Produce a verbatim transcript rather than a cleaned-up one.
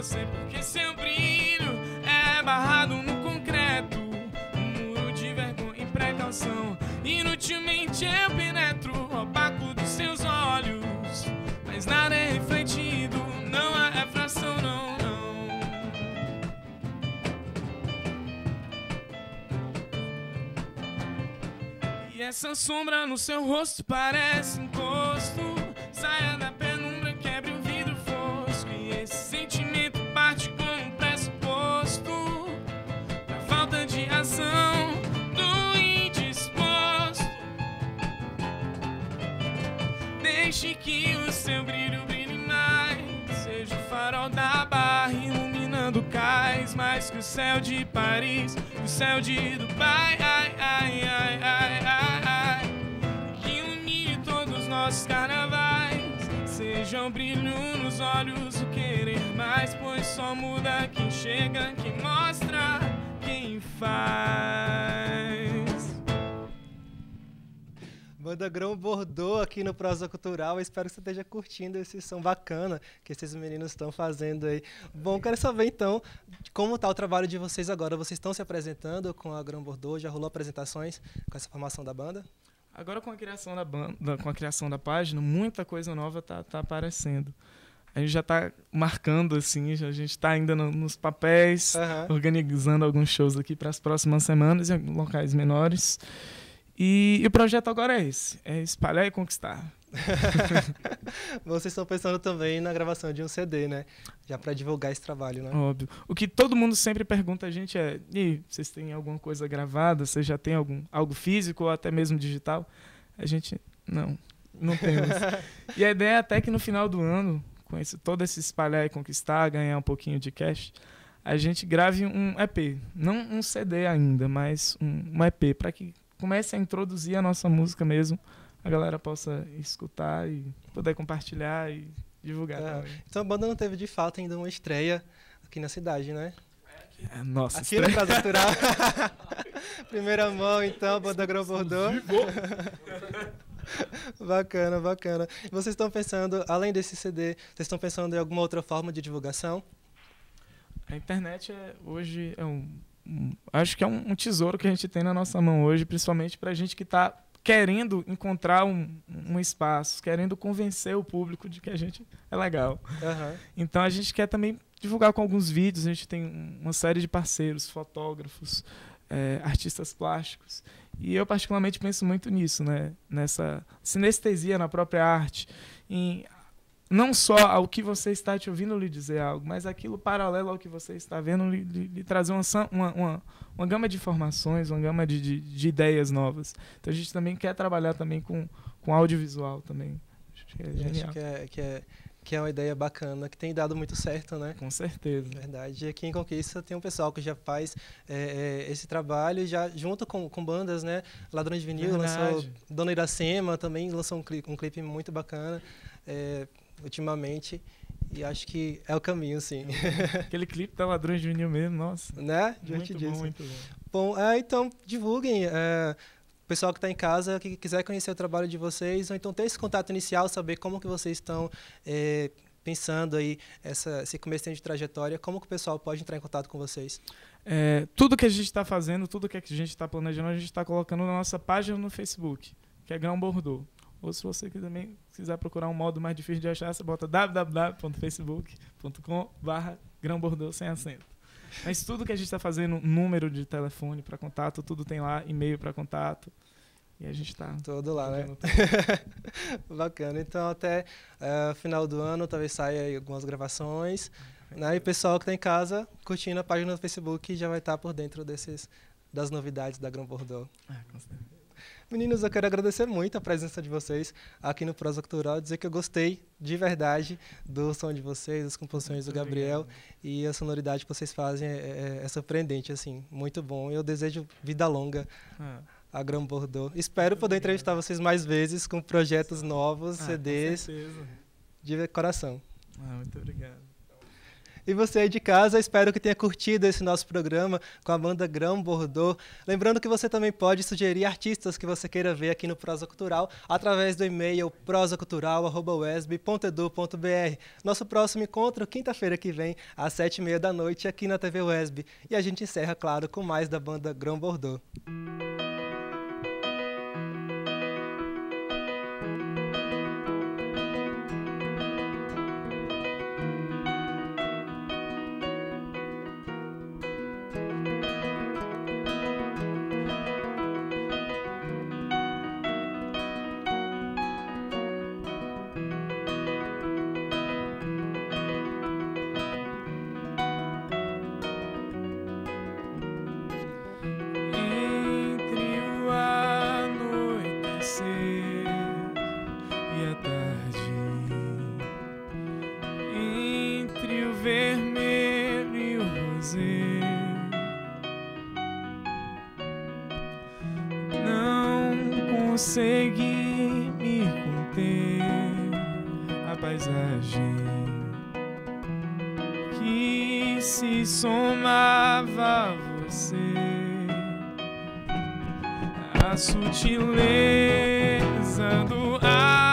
você, porque seu brilho é barrado no concreto, um muro de vergonha e precaução. Inutilmente eu penetro o opaco dos seus olhos, mas nada é refletido, não há refração, não, não. E essa sombra no seu rosto parece encosto, saia da penumbra, quebre o vidro fosco. E esse sentimento parte com um pressuposto da falta de ação do indisposto. Deixe que o seu brilho brilhe mais, seja o farol da barra iluminando o cais, mais que o céu de Paris, o céu de Dubai, ai, ai, ai, ai, ai, ai. Que ilumine todos os nossos carnavais, seja o brilho nos olhos, o querer mais, pois só muda quem chega, quem mostra, quem faz. Banda Grão Bordeaux aqui no Prosa Cultural. Eu espero que você esteja curtindo esse som bacana que esses meninos estão fazendo aí. Bom, quero saber então como está o trabalho de vocês agora. Vocês estão se apresentando com a Grão Bordeaux? Já rolou apresentações com essa formação da banda? Agora com a criação da banda, com a criação da página, muita coisa nova tá, tá aparecendo. A gente já está marcando, assim, a gente está ainda no, nos papéis, uhum. organizando alguns shows aqui para as próximas semanas em locais menores. E, e o projeto agora é esse, é espalhar e conquistar. Vocês estão pensando também na gravação de um C D, né? Já para divulgar esse trabalho, né? Óbvio. O que todo mundo sempre pergunta a gente é: e vocês têm alguma coisa gravada? Vocês já têm algum, algo físico ou até mesmo digital? A gente, não, não temos. E a ideia é até que no final do ano, com esse, todo esse espalhar e conquistar, ganhar um pouquinho de cash, a gente grave um E P. Não um C D ainda, mas um, um E P, para que comece a introduzir a nossa música mesmo, a galera possa escutar e poder compartilhar e divulgar é, também. Então a banda não teve de fato ainda uma estreia aqui na cidade, né? É, nossa, aqui no Prosa Cultural. Primeira mão, então, Banda Grão Bordeaux. Bacana, bacana. E vocês estão pensando, além desse C D, vocês estão pensando em alguma outra forma de divulgação? A internet é, hoje é um, um... acho que é um, um tesouro que a gente tem na nossa mão hoje, principalmente para a gente que está querendo encontrar um, um espaço, querendo convencer o público de que a gente é legal. Uhum. Então a gente quer também divulgar com alguns vídeos, a gente tem uma série de parceiros, fotógrafos, é, artistas plásticos. E eu particularmente penso muito nisso, né? Nessa sinestesia na própria arte, em não só ao que você está te ouvindo lhe dizer algo, mas aquilo paralelo ao que você está vendo lhe, lhe, lhe trazer uma, uma, uma, uma gama de informações, uma gama de, de, de ideias novas. Então a gente também quer trabalhar também com, com audiovisual também. Acho que é genial. Acho que é, que, é, que é uma ideia bacana, que tem dado muito certo, né? Com certeza. Verdade. E aqui em Conquista tem um pessoal que já faz é, é, esse trabalho, já junto com, com bandas, né? Ladrões de Vinil, Verdade. lançou Dona Iracema também, lançou um clipe, um clipe muito bacana. É, ultimamente, e acho que é o caminho, sim. Aquele clipe da Ladrões de Vinil mesmo, nossa. Né? Diante muito disso. Bom, muito bom. Bom, é, então, divulguem. É, o pessoal que está em casa, que quiser conhecer o trabalho de vocês, ou então ter esse contato inicial, saber como que vocês estão é, pensando aí, essa, esse começo de trajetória, como que o pessoal pode entrar em contato com vocês? É, tudo que a gente está fazendo, tudo que a gente está planejando, a gente está colocando na nossa página no Facebook, que é Grão Bordeaux. Ou se você também quiser procurar um modo mais difícil de achar, você bota w w w ponto facebook ponto com barra Grão Bordeaux sem acento. Mas tudo que a gente está fazendo, número de telefone para contato, tudo tem lá, e-mail para contato. E a gente está... Tudo lá, né? Bacana. Então, até o uh, final do ano, talvez saia aí algumas gravações. Né? E o pessoal que está em casa, curtindo a página do Facebook, já vai estar por dentro desses, das novidades da Grão Bordeaux. Ah, com certeza. Meninos, eu quero agradecer muito a presença de vocês aqui no Prosa Cultural, dizer que eu gostei de verdade do som de vocês, das composições muito do Gabriel, obrigado. E a sonoridade que vocês fazem é, é surpreendente, assim, muito bom. Eu desejo vida longa ah. a Grão Bordeaux. Espero muito poder obrigado. entrevistar vocês mais vezes com projetos novos, ah, C Ds, de coração. Ah, muito obrigado. E você aí de casa, espero que tenha curtido esse nosso programa com a banda Grão Bordeaux. Lembrando que você também pode sugerir artistas que você queira ver aqui no Prosa Cultural através do e-mail prosa cultural arroba u e s b ponto e d u ponto b r. Nosso próximo encontro, quinta-feira que vem, às sete e meia da noite, aqui na T V U E S B. E a gente encerra, claro, com mais da banda Grão Bordeaux. Consegui me conter a paisagem que se somava a você, a sutileza do ar.